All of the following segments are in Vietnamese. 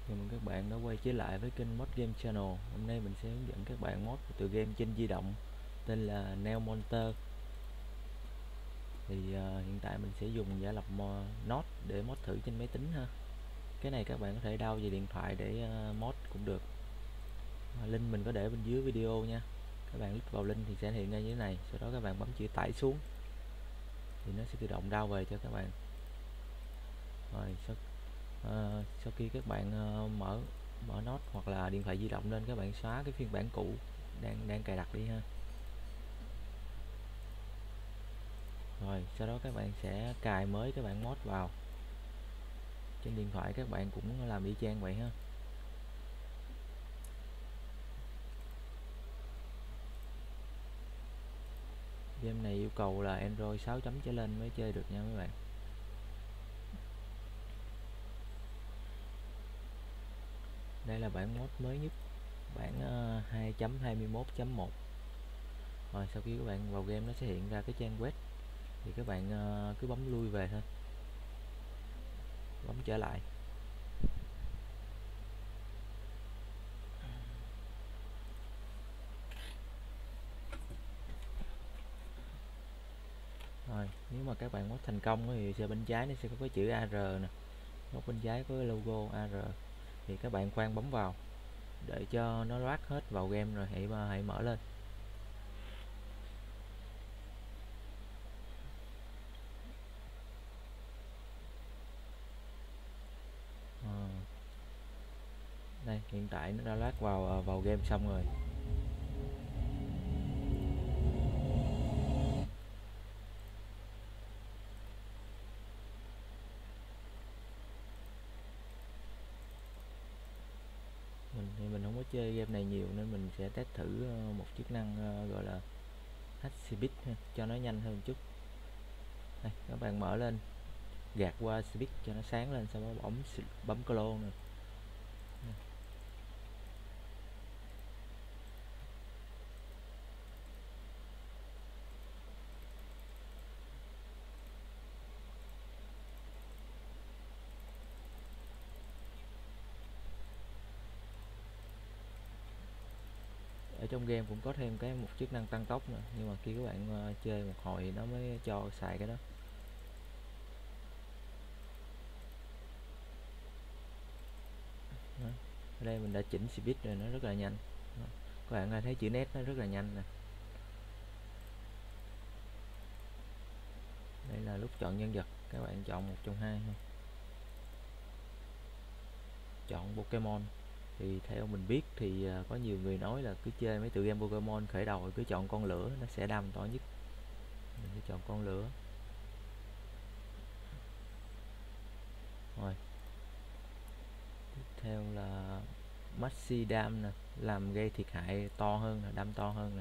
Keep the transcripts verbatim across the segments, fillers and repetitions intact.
Chào mừng các bạn đã quay trở lại với kênh Mod Game Channel. Hôm nay mình sẽ hướng dẫn các bạn mod từ game trên di động tên là Neo Monster. Thì uh, hiện tại mình sẽ dùng giả lập Node để mod thử trên máy tính ha. Cái này các bạn có thể download về điện thoại để uh, mod cũng được. Uh, link mình có để bên dưới video nha. Các bạn click vào link thì sẽ hiện ra như thế này. Sau đó các bạn bấm chữ tải xuống thì nó sẽ tự động download về cho các bạn. Rồi sau, uh, sau khi các bạn uh, mở mở Node hoặc là điện thoại di động lên, các bạn xóa cái phiên bản cũ đang đang cài đặt đi ha. Rồi sau đó các bạn sẽ cài mới các bạn mod vào. Trên điện thoại các bạn cũng làm y chang vậy ha. Game này yêu cầu là Android sáu chấm trở lên mới chơi được nha các bạn. Đây là bản mod mới nhất, bản uh, hai chấm hai mươi mốt chấm một. Rồi sau khi các bạn vào game nó sẽ hiện ra cái trang web, thì các bạn uh, cứ bấm lui về thôi, bấm trở lại. Rồi nếu mà các bạn mod thành công thì sẽ bên trái nó sẽ có cái chữ a rờ nè, góc bên trái có cái logo a rờ, thì các bạn khoan bấm vào để cho nó loát hết vào game rồi hãy hãy mở lên. à, Đây hiện tại nó đã loát vào vào game xong rồi. Mình thì mình không có chơi game này nhiều nên mình sẽ test thử một chức năng gọi là hát speed cho nó nhanh hơn chút. Đây, các bạn mở lên, gạt qua speed cho nó sáng lên, sau đó bấm bấm clone nè. Ở trong game cũng có thêm cái một chức năng tăng tốc nữa, nhưng mà khi các bạn uh, chơi một hồi nó mới cho xài cái đó. Đó. Ở đây mình đã chỉnh speed rồi, nó rất là nhanh. Đó. Các bạn thấy chữ nét nó rất là nhanh nè. Đây là lúc chọn nhân vật, các bạn chọn một trong hai. Chọn Pokemon thì theo mình biết thì uh, có nhiều người nói là cứ chơi mấy tựa game Pokemon khởi đầu cứ chọn con lửa, nó sẽ đam to nhất. Mình sẽ chọn con lửa. Rồi tiếp theo là Maxi Dam nè, làm gây thiệt hại to hơn, là đam to hơn nè.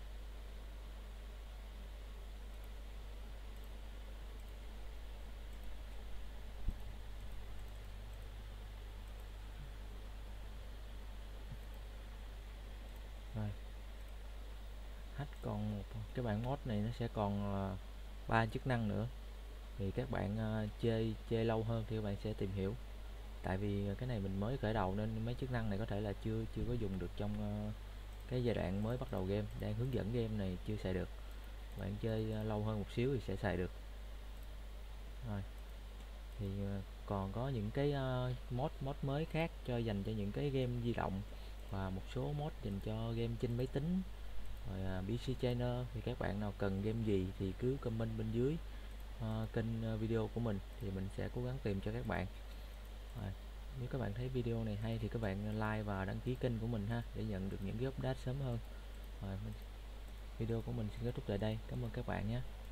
Rồi hack còn một cái bản mod này nó sẽ còn ba uh, chức năng nữa, thì các bạn uh, chơi chơi lâu hơn thì các bạn sẽ tìm hiểu. Tại vì cái này mình mới khởi đầu nên mấy chức năng này có thể là chưa chưa có dùng được trong uh, cái giai đoạn mới bắt đầu game, đang hướng dẫn game này chưa xài được. Bạn chơi uh, lâu hơn một xíu thì sẽ xài được. Rồi thì uh, còn có những cái uh, mod mod mới khác cho dành cho những cái game di động và một số mod dành cho game trên máy tính. Rồi uh, pê xê Trainer, thì các bạn nào cần game gì thì cứ comment bên dưới uh, kênh uh, video của mình thì mình sẽ cố gắng tìm cho các bạn. Rồi, nếu các bạn thấy video này hay thì các bạn like và đăng ký kênh của mình ha, để nhận được những cái update sớm hơn. Rồi, video của mình xin kết thúc tại đây. Cảm ơn các bạn nhé.